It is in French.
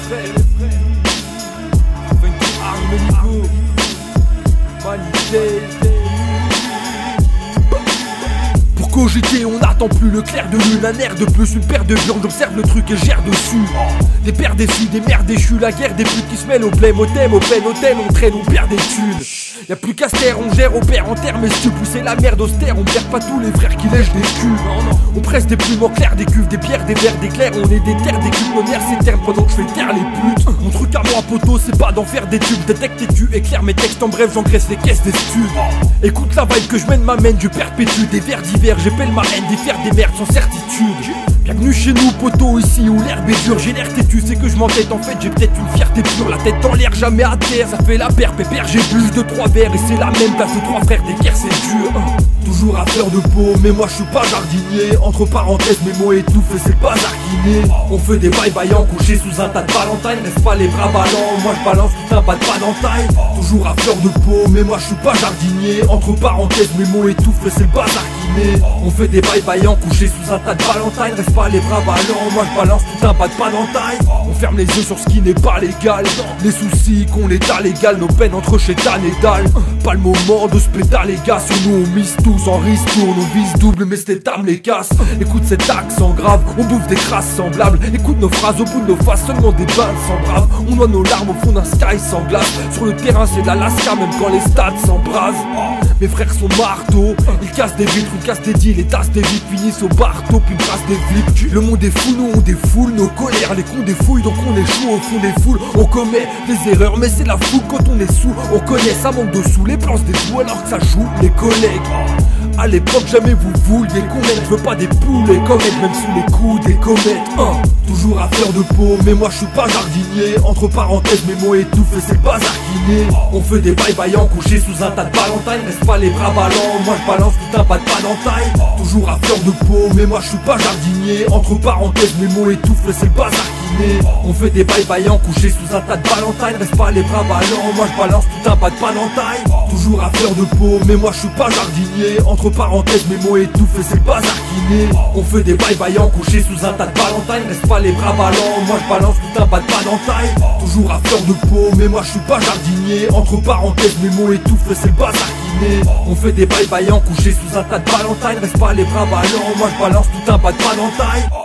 Armenico, Manité. Pour cogiter, on n'attend plus le clair de lune, un air de plus, une paire de burnes, j'observe le truc et gère dessus. Des pères déçus, des mères déchues, la guerre des putes qui se mêlent au blême, au thème, au peine, au thème, on traîne, on perd des thunes. Y'a plus qu'à se taire, on gère, on perd en terre, mais si tu pousses la merde austère, on perd pas tous les frères qui lèchent des culs. On presse des plumes en clair, des cuves, des pierres, des verres, des clairs, on est des terres, des cuves, mon air s'éterne pendant que je fais taire les putes. Mon truc à moi, poteau, c'est pas d'en faire des tubes, détecte et tu éclaires mes textes, en bref, j'engraisse les caisses des studs. Écoute la vibe que je mène, m'amène, je perpétue des vers divers, j'épelle ma haine, des fers, des merdes sans certitude. Bienvenue chez nous, poteau, ici où l'herbe est dure. J'ai l'air têtu, c'est que je m'entête, en fait j'ai peut-être une fierté pure. La tête dans l'air, jamais à terre, ça fait la paire, pépère. J'ai bu de 3 verres et c'est la même place de 3 frères, des guerres c'est dur. Toujours à fleur de peau, mais moi je suis pas jardinier. Entre parenthèses, mes mots étouffés, c'est pas zarguiné. On fait des bye-bye en couché sous un tas de valentine. Reste pas les bras ballants, moi je balance putain pas de d'entaille. Toujours à fleur de peau, mais moi je suis pas jardinier. Entre parenthèses, mes mots étouffés, c'est pas zarguiné. On fait des bye-bye en couché sous un tas de valentine. Reste pas les bras ballants, moi je balance putain pas de d'entaille. On ferme les yeux sur ce qui n'est pas légal. Les soucis qu'on l'état légal, nos peines entre chétan et dalle. Pas le moment de se péter les gars, sur nous on mise tous en ristourne, on vise double mais cette arme les casse. Écoute cet accent grave, on bouffe des crasses semblables. Écoute nos phrases au bout de nos faces, seulement des bains sans brave. On noie nos larmes au fond d'un sky sans glace. Sur le terrain c'est de l'Alaska même quand les stades s'embrasent. Mes frères sont marteaux, ils cassent des vitres, ils cassent des deals, les tasses des vitres finissent au barteau, puis me brassent des flips. Le monde est fou, nous on défoule nos colères, les cons des fouilles, donc on échoue au fond des foules. On commet des erreurs, mais c'est la foule quand on est sous. On connaît, ça manque de sous, les plans se déjouent alors que ça joue les collègues. À l'époque jamais vous vouliez connaître, je veux pas des poules et comètes, même sous les coups des comètes. Toujours à fleur de peau, mais moi je suis pas jardinier. Entre parenthèses, mes mots étouffés, c'est pas zarguiné. On fait des bye-bye en couché sous un tas de valentine. Reste pas les bras ballants, moi je balance putain pas d'entaille. Toujours à fleur de peau, mais moi je suis pas jardinier. Entre parenthèses, mes mots étouffés, c'est pas zarguiné. On fait des bye-bye en couché sous un tas de valentine. Reste pas les bras ballants, moi je balance putain pas d'entaille. Toujours à fleur de peau, mais moi je suis pas jardinier. Entre parenthèses, mes mots étouffés, c'est pas zarguiné. On fait des bye-bye en couché sous un tas de valentine. Reste pas les bras ballants, moi je balance putain pas d'entaille. Toujours à fleur de peau, mais moi je suis pas jardinier. Entre parenthèses, mes mots étouffés, c'est pas zarguiné. On fait des bye-bye en couché sous un tas de valentine. Reste pas les bras ballants, moi je balance putain pas d'entaille.